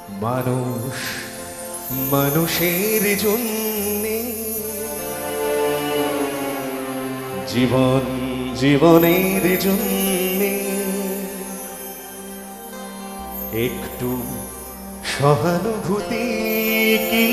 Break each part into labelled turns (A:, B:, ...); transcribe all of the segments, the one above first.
A: মানুষ মানুষের জন্যে, জীবন জীবনের জন্যে একটু সহানুভূতি কি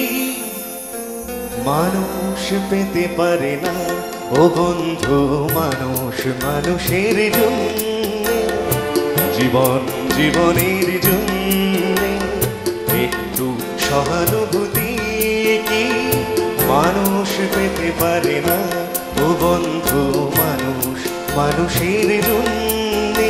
A: মানুষ পেতে পারে না? ও বন্ধু, মানুষ মানুষের জন্যে, জীবন জীবনের জন্যে একটু সহানুভূতি কি মানুষ পেতে পারে না? ও বন্ধু, মানুষ মানুষের জন্যে।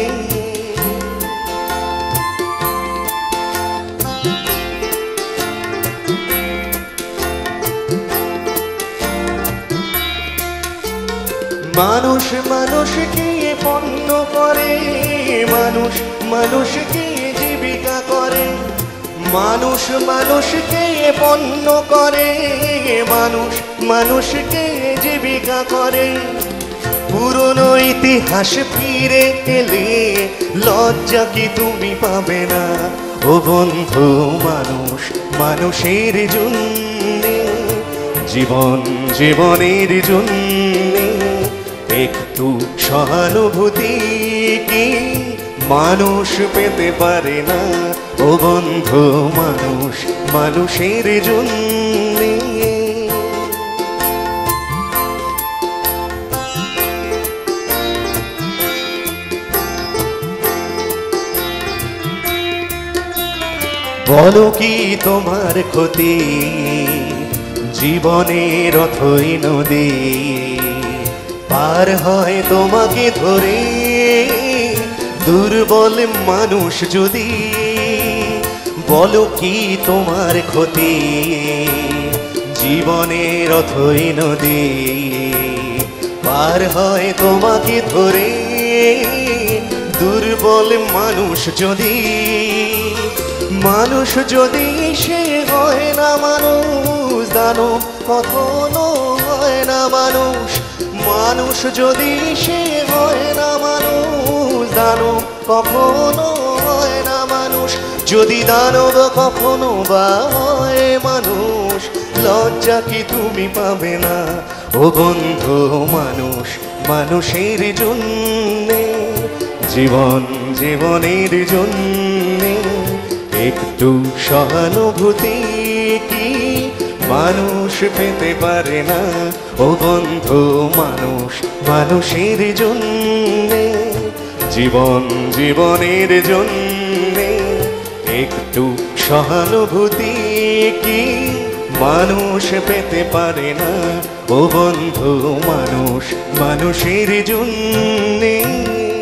A: মানুষ মানুষকে পণ্য করে, মানুষ মানুষকে জীবিকা করে, মানুষ মানুষকে পণ্য করে, মানুষ মানুষকে জীবিকা করে। পুরনো ইতিহাস ফিরে এলে লজ্জা কি তুমি পাবে না? ও বন্ধু, মানুষ মানুষের জন্যে, জীবন জীবনের জন্যে একটু সহানুভূতি কি মানুষ পেতে পারে না? ও বন্ধু, মানুষ মানুষের জন্যে। বলো কি তোমার ক্ষতি, জীবনের অথই নদী পার হয় তোমাকে ধরে দুর্বল মানুষ যদি? বলো কি তোমার ক্ষতি, জীবনের অথই নদী পার হয় তোমাকে ধরে দুর্বল মানুষ যদি? মানুষ যদি সে হয় না মানুষ, দানব কখনো হয় না মানুষ। মানুষ যদি সে হয় না মানুষ, দানব কখনো হয় না মানুষ। যদি দানব কখনো বা হয় মানুষ, লজ্জা কি তুমি পাবে না? ও বন্ধু, মানুষ মানুষের জন্যে, জীবন জীবনের জন্যে একটু সহানুভূতি কি মানুষ পেতে পারে না? ও বন্ধু, মানুষ মানুষের জন্যে, জীবন জীবনের জন্যে একটু সহানুভূতি কি মানুষ পেতে পারে না? ও বন্ধু, মানুষ মানুষের জন্যে।